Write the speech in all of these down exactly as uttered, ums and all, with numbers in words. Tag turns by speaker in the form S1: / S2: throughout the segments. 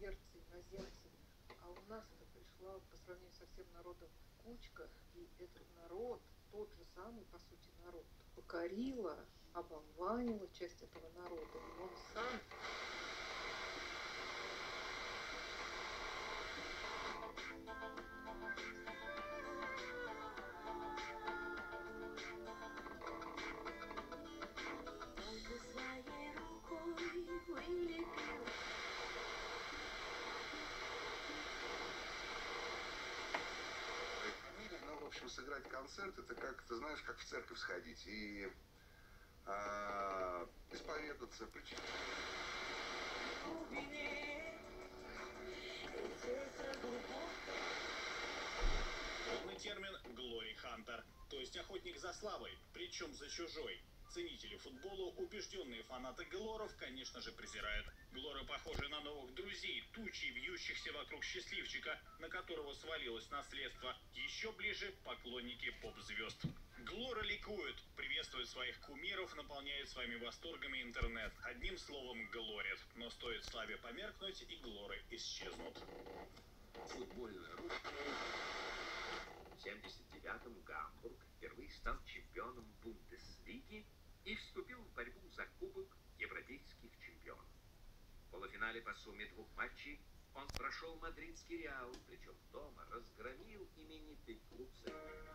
S1: имперцы, иноземцы. А у нас-то пришла по сравнению со всем народом кучка, и этот народ, тот же самый, по сути, народ, покорила, оболванила часть этого народа, и он сам...
S2: В общем, сыграть концерт, это как, ты знаешь, как в церковь сходить и а, исповедаться, причем.
S3: Полный термин «Glory Hunter», то есть охотник за славой, причем за чужой. Ценители футбола, убежденные фанаты Глоров, конечно же, презирают. Глоры похожи на новых друзей, тучи вьющихся вокруг счастливчика, на которого свалилось наследство. Еще ближе поклонники поп-звезд. Глоры ликуют, приветствуют своих кумиров, наполняют своими восторгами интернет. Одним словом, глорят. Но стоит славе померкнуть, и глоры исчезнут.
S4: Футбольная рубка. В семьдесят девятом Гамбург впервые стал чемпионом Бундеслиги и вступил в борьбу за Кубок Европейских чемпионов. В полуфинале по сумме двух матчей он прошел мадридский Реал, причем дома разгромил именитый клуб соперника.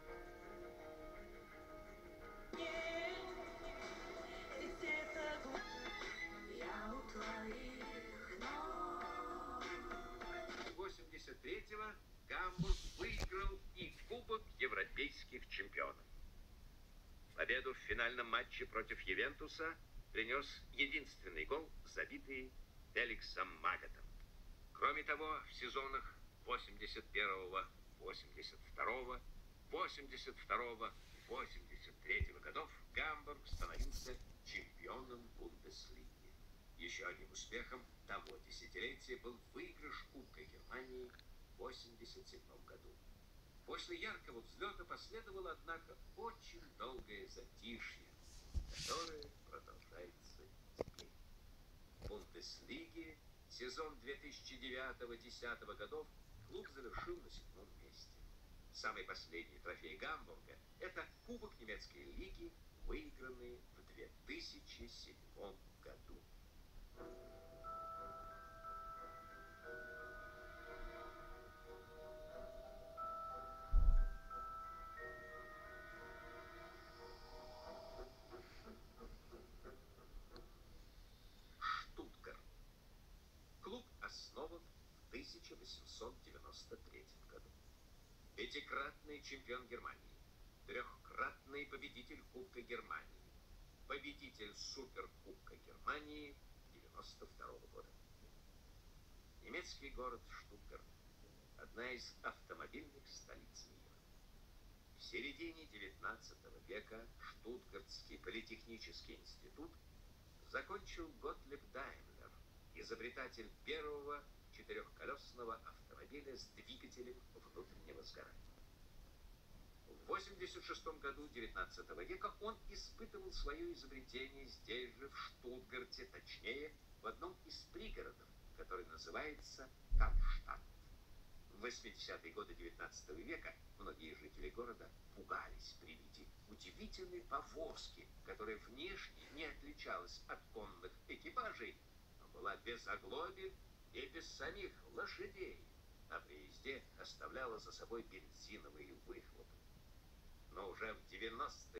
S4: восемьдесят третьего Гамбург выиграл и Кубок Европейских чемпионов. Победу в финальном матче против Ювентуса принес единственный гол, забитый Феликсом Магатом. Кроме того, в сезонах восемьдесят первого, восемьдесят второго, восемьдесят второго, восемьдесят третьего годов Гамбург становился чемпионом Бундеслиги. Еще одним успехом того десятилетия был выигрыш Кубка Германии в восемьдесят седьмом году. После яркого взлета последовало, однако, очень долгое затишье, которое продолжается теперь. В Бундеслиге сезон две тысячи девятого — две тысячи десятого годов клуб завершил на седьмом месте. Самый последний трофей Гамбурга – это Кубок немецкой лиги, выигранный в две тысячи седьмом году. Штутгарт. Клуб основан в тысяча восемьсот девяносто третьем году. Пятикратный чемпион Германии, трехкратный победитель Кубка Германии, победитель Суперкубка Германии девяносто второго года. Немецкий город Штутгарт – одна из автомобильных столиц мира. В середине девятнадцатого века Штутгартский политехнический институт закончил Готлиб Даймлер, изобретатель первого четырехколесного автомобиля с двигателем внутреннего сгорания. В восемьдесят шестом году девятнадцатого века он испытывал свое изобретение здесь же, в Штутгарте, точнее, в одном из пригородов, который называется Карштадт. В восьмидесятые годы девятнадцатого века многие жители города пугались при виде удивительной повозки, которая внешне не отличалась от конных экипажей, но была без оглобель и без самих лошадей, а при езде оставляла за собой бензиновые выхлопы. Но уже в девяностые